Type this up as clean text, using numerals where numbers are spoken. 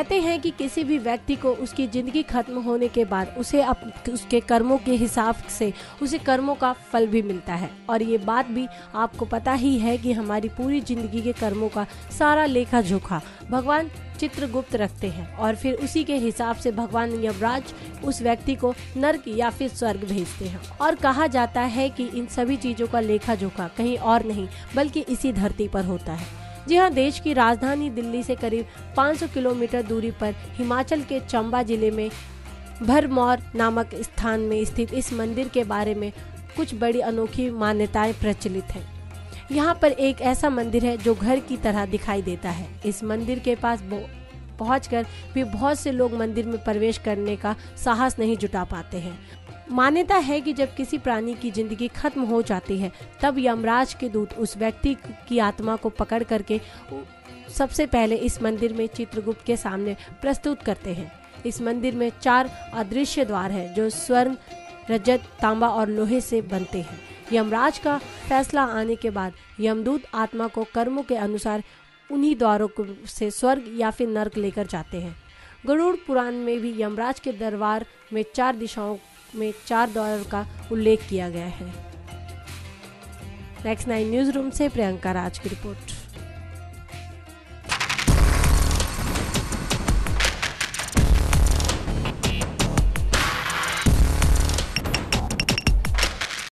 कहते हैं कि किसी भी व्यक्ति को उसकी ज़िंदगी खत्म होने के बाद उसे उसके कर्मों के हिसाब से उसे कर्मों का फल भी मिलता है। और ये बात भी आपको पता ही है कि हमारी पूरी ज़िंदगी के कर्मों का सारा लेखा जोखा भगवान चित्रगुप्त रखते हैं और फिर उसी के हिसाब से भगवान यमराज उस व्यक्ति को नर्क या फिर स्वर्ग भेजते हैं। और कहा जाता है कि इन सभी चीज़ों का लेखा जोखा कहीं और नहीं बल्कि इसी धरती पर होता है। जी हाँ, देश की राजधानी दिल्ली से करीब 500 किलोमीटर दूरी पर हिमाचल के चंबा जिले में भरमौर नामक स्थान में स्थित इस मंदिर के बारे में कुछ बड़ी अनोखी मान्यताएं प्रचलित हैं। यहाँ पर एक ऐसा मंदिर है जो घर की तरह दिखाई देता है। इस मंदिर के पास पहुंचकर भी बहुत से लोग मंदिर में प्रवेश करने का साहस नहीं जुटा पाते हैं। मान्यता है कि जब किसी प्राणी की जिंदगी खत्म हो जाती है तब यमराज के दूत उस व्यक्ति की आत्मा को पकड़ करके सबसे पहले इस मंदिर में चित्रगुप्त के सामने प्रस्तुत करते हैं। इस मंदिर में 4 अदृश्य द्वार हैं जो स्वर्ण, रजत, तांबा और लोहे से बनते हैं। यमराज का फैसला आने के बाद यमदूत आत्मा को कर्मों के अनुसार उन्हीं द्वारों से स्वर्ग या फिर नर्क लेकर जाते हैं। गरुड़ पुराण में भी यमराज के दरबार में 4 दिशाओं में 4 द्वारों का उल्लेख किया गया है। नेक्स्ट 9 न्यूज रूम से प्रियंका राज की रिपोर्ट।